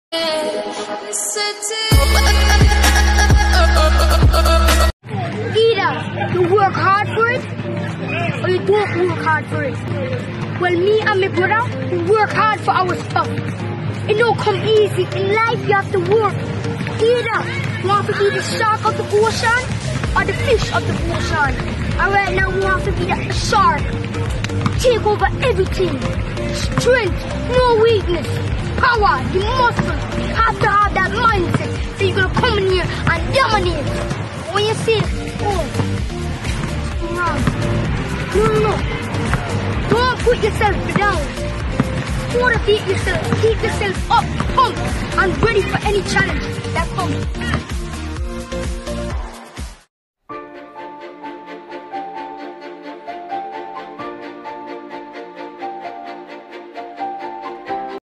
Either you work hard for it or you don't work hard for it. Well, me and my brother, we work hard for our stuff. It don't come easy. In life, you have to work. Either you want to be the shark of the ocean or the fish of the ocean. And right now, we want to be the shark. Take over everything. Strength, no weakness. Power, the muscle. Have to have that mindset. So you're going to come in here and dominate. When you say, oh, no. Don't put yourself down. Motivate yourself. Keep yourself up, pumped, and ready for any challenge that comes.